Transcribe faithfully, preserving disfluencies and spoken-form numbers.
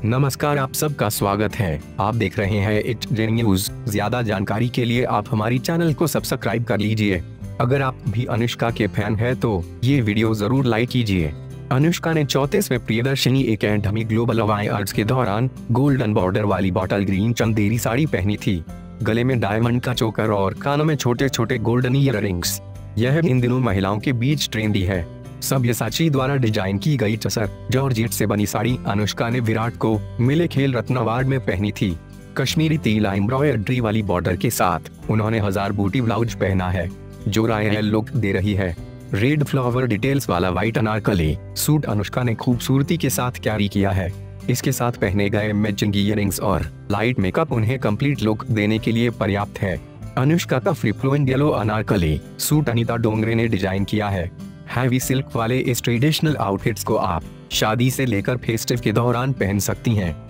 नमस्कार, आप सबका स्वागत है। आप देख रहे हैं इट जेन न्यूज। ज्यादा जानकारी के लिए आप हमारी चैनल को सब्सक्राइब कर लीजिए। अगर आप भी अनुष्का के फैन हैं तो ये वीडियो जरूर लाइक कीजिए। अनुष्का ने चौंतीसवें प्रियदर्शनी एकेडमी ग्लोबल अवार्ड्स के दौरान गोल्डन बॉर्डर वाली बॉटल ग्रीन चंदेरी साड़ी पहनी थी। गले में डायमंड का चोकर और कानों में छोटे छोटे गोल्डन ईयररिंग्स। यह इन दिनों महिलाओं के बीच ट्रेंडी है। सब्यसाची द्वारा डिजाइन की गई टसर जॉर्जेट से बनी साड़ी अनुष्का ने विराट को मिले खेल रत्न अवार्ड में पहनी थी। कश्मीरी तीला एम्ब्रॉयडरी वाली बॉर्डर के साथ उन्होंने हजार बूटी ब्लाउज पहना है, जो रॉयल लुक दे रही है। रेड फ्लावर डिटेल्स वाला व्हाइट अनारकली सूट अनुष्का ने खूबसूरती के साथ कैरी किया है। इसके साथ पहने गए मैचिंग ईयररिंग्स और लाइट मेकअप उन्हें कंप्लीट लुक देने के लिए पर्याप्त है। अनुष्का का free flowing yellow Anarkali suit Anita Dongre ने डिजाइन किया है। हैवी सिल्क वाले इस ट्रेडिशनल आउटफिट्स को आप शादी से लेकर फेस्टिव के दौरान पहन सकती हैं।